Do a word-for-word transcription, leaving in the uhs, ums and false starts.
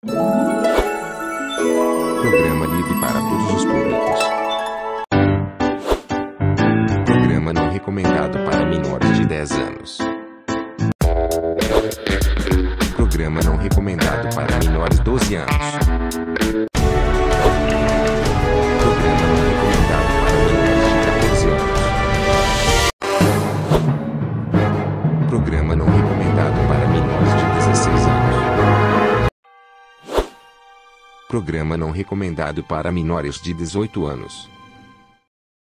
Programa livre para todos os públicos. Programa não recomendado para menores de dez anos. Programa não recomendado para menores de doze anos. Programa não recomendado para menores de catorze anos. Programa não recomendado para menores de dezesseis anos. Programa não recomendado para menores de dezoito anos.